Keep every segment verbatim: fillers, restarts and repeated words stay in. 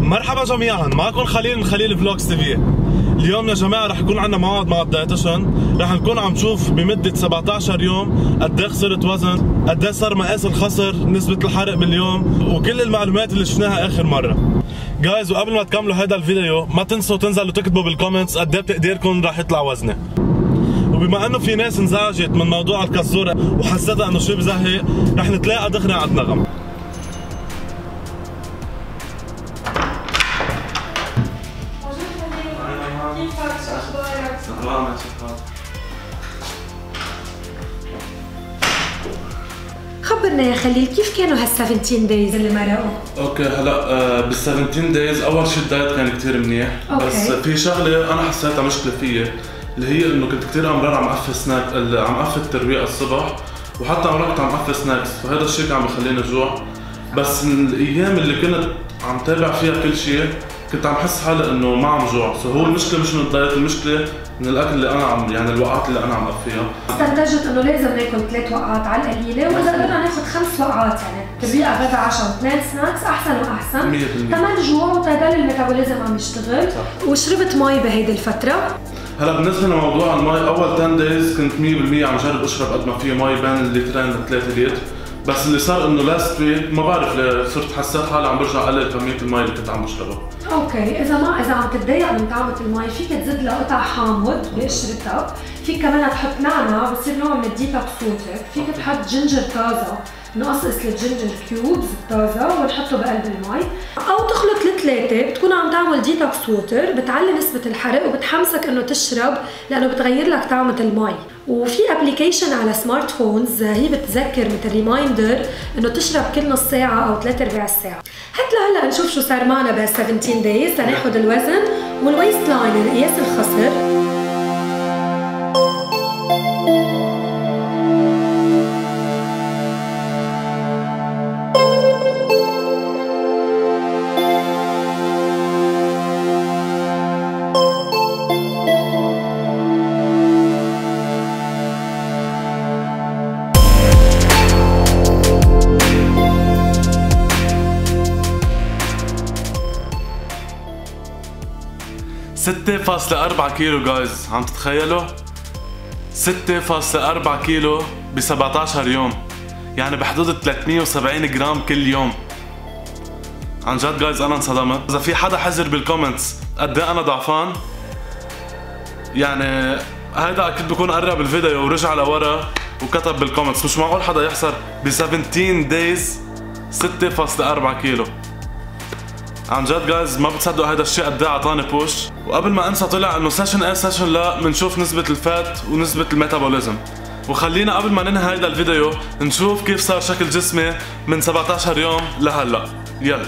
مرحبا جميعا، معكم خليل من خليل فلوجز تي في. اليوم يا جماعه رح يكون عندنا موعد مع الدايتيشن، رح نكون عم نشوف بمده سبعطعش يوم قد ايه خسرت وزن، قد ايه صار مقاس الخصر، نسبه الحرق باليوم، وكل المعلومات اللي شفناها اخر مره. جايز وقبل ما تكملوا هذا الفيديو ما تنسوا تنزلوا تكتبوا بالكومنتس قد ايه بتقديركم رح يطلع وزني. وبما انه في ناس انزعجت من موضوع الكزوره وحسيتها انه شيء بزهق، رح نتلاقى دغري عند نغم. خبرنا يا خليل، كيف كانوا هال سبعطعش دايز اللي مرقوا؟ اوكي هلا بال سبعطعش دايز اول شيء الدايت كان كثير منيح، أوكي. بس في شغله انا حسيتها مشكله فيي اللي هي انه كنت كثير امرار عم اقفل سناك، عم اقفل الترويق الصبح، وحتى مرات عم اقفل سناكس، فهذا الشيء كان عم بخليني جوع. بس الايام اللي كنت عم تابع فيها كل شيء كنت عم حس حالي انه ما عم جوع، سو هو المشكله مش من الدايت، المشكله من الاكل اللي انا عم يعني الوقعات اللي انا عم اقفيها. استنتجت انه لازم ناكل ثلاث وقعات على القليله، واذا قدرنا ناخذ خمس وقعات يعني تربيع غدا عشاء واثنين سناكس احسن واحسن مية بالمية كمان جوع وتضل الميتابوليزم عم يشتغل. صح. وشربت مي بهيدي الفتره. هلا بالنسبه لموضوع المي، اول عشرة دايز كنت مية بالمية عم جرب اشرب قد ما في مي بين اللترين لثلاثة لتر، بس اللي صار انه لاست ويك ما بعرف ليه صرت حسيت حالي عم برجع اقلل كميه المي اللي كنت عم بشربها. اوكي، اذا ما اذا عم تتضايق من طعمه المي فيك تزيد لها قطع حامض بقشرتها، فيك كمان تحط نعناع بصير نوع من الديتوكس ووتر، فيك تحط جنجر طازه، نقصقص الجنجر كيوبز الطازه ونحطه بقلب المي، او تخلط الثلاثه بتكون عم تعمل ديتوكس ووتر، بتعلي نسبه الحرق وبتحمسك انه تشرب لانه بتغير لك طعمه المي. وفي ابلكيشن على سمارت فونز هي بتذكر مثل ريمايندر انه تشرب كل نص ساعه او ثلاث ارباع الساعه. هات لهلا نشوف شو صار معنا بال سبعطعش دايز لناخذ الوزن والويست لاين قياس الخصر. ستة فاصلة أربعة كيلو جايز، عم تتخيلوا؟ ستة فاصلة أربعة كيلو ب سبعطعش يوم، يعني بحدود ثلاثمية وسبعين جرام كل يوم. عن جد جايز انا انصدمت. اذا في حدا حذر بالكومنتس قد ايه انا ضعفان، يعني هيدا اكيد بكون قرب الفيديو ورجع لورا وكتب بالكومنتس. مش معقول حدا يحصل ب سبعطعش دايز ستة فاصلة أربعة كيلو. عن جد جايز ما بتصدقوا هذا الشيء قد ايه اعطاني بوش. وقبل ما انسى طلع انه سيشن ايه سيشن لا بنشوف نسبة الفات ونسبة الميتابوليزم. وخلينا قبل ما ننهي هيدا الفيديو نشوف كيف صار شكل جسمي من سبعطعش يوم لهلا. يلا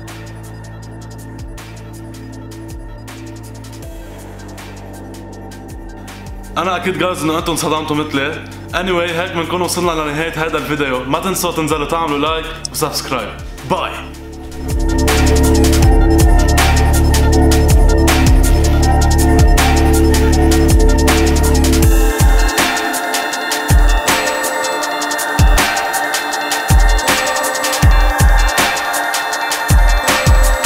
انا اكيد جايز انه انتم انصدمتوا مثلي. anyway هيك بنكون وصلنا لنهاية هيدا الفيديو، ما تنسوا تنزلوا تعملوا لايك وسبسكرايب. باي.